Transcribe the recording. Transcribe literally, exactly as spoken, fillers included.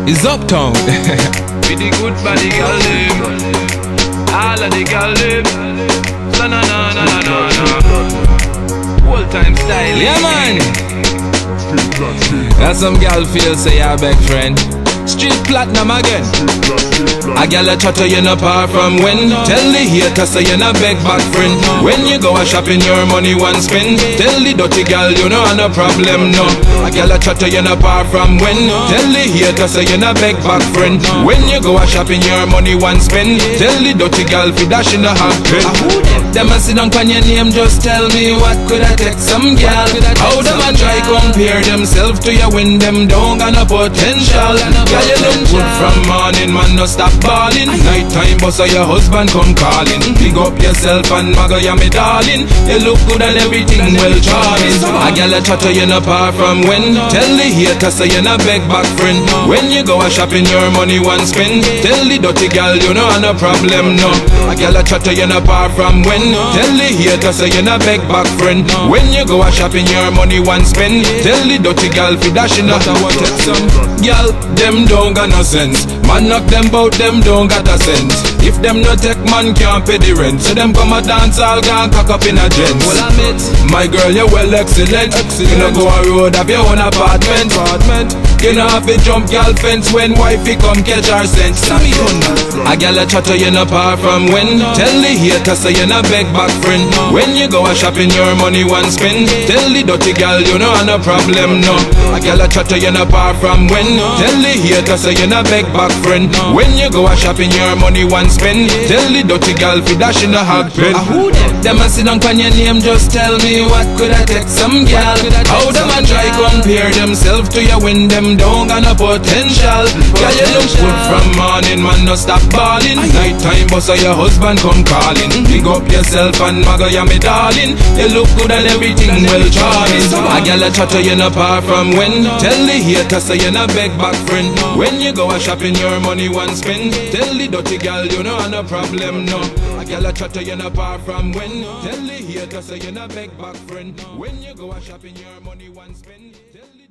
It's Uptown. With the good body girl them, all of the girl them. So na na na na na na. Old time style. Yeah man. That's some gal feel say ya beg friend. Street platinum again. A gal a chatter you no far from when. Tell the hater say you no beg back friend. When you go a shopping your money one spend. Tell the dirty gal you no have no problem no. A gal a chatter you no far from when. Tell the hater say you no beg back friend. When you go a shopping your money one spend. Tell the dirty gal fi dash in the hand pen. Them a sit down on your name just tell me what could I take some gal. How them a try compare themselves to you when them don't got no potential. Girl, you look good from morning, man, no stop balling. Night time, boss, your husband come calling. Pick up yourself and maga, you me darling. You look good and everything well charming. A girl a chatter, you no far from when. Tell the hater, say you no beg back friend. When you go a shopping, your money one spend. Tell the dirty girl, you no have no problem, no. A girl a chatter, you no far from when. Tell the hater, say you no beg back friend. When you go a shopping, your money one spend. Tell the dirty girl, fi dash in the some. Girl, them don't got no sense. Man knock them bout, them don't got a sense. If them no take, man can't pay the rent. So them come a dance, all gone cock up in a gents. Well I met my girl, you well excellent. excellent. You know go a road, have your own apartment. apartment. You know have a jump girl fence when wifey come catch her scent. A gal a chatter, you no far from when. Tell the hater say you no beg back friend. When you go a shopping your money one spend. Tell the dirty girl you no have no problem no. A gal a chatter, you no far from when. Tell the hater say you no beg back friend. When you go a shopping your money one spend. Tell the dirty girl fi dash in the hot pen. Them a sit down on your name just tell me what could I take some gal. How them a try compare themselves to you when them don't got no potential. Girl you look good from morning, man, no stop balling. Night time, boss, your husband come calling. Pick up yourself and maga, you me darling. You look good and everything well charming. A gal a chatter, you no far from when. Tell the hater say you no beg back friend. When you go a shopping your money one spend. Tell the dirty girl you no have no problem no. A gal a chatter, you no far from when. Tell the hater say you no beg back friend. When you go a shopping your money one spend. Tell the